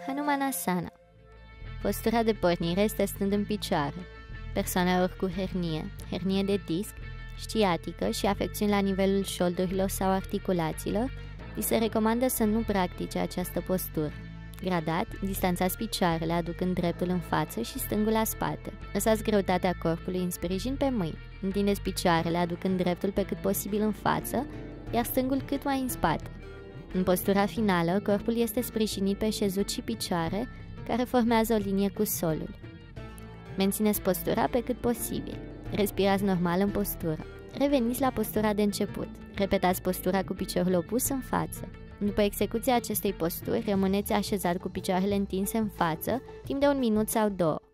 Hanumanasana. Postura de pornire este stând în picioare. Persoanelor cu hernie de disc, sciatică și afecțiuni la nivelul șoldurilor sau articulațiilor, li se recomandă să nu practice această postură. Gradat, distanțați picioarele aducând dreptul în față și stângul la spate. Lăsați greutatea corpului în sprijin pe mâini. Întindeți picioarele aducând dreptul pe cât posibil în față, iar stângul cât mai în spate. În postura finală, corpul este sprijinit pe șezut și picioare, care formează o linie cu solul. Mențineți postura pe cât posibil. Respirați normal în postură. Reveniți la postura de început. Repetați postura cu piciorul opus în față. După execuția acestei posturi, rămâneți așezat cu picioarele întinse în față, timp de 1 minut sau 2.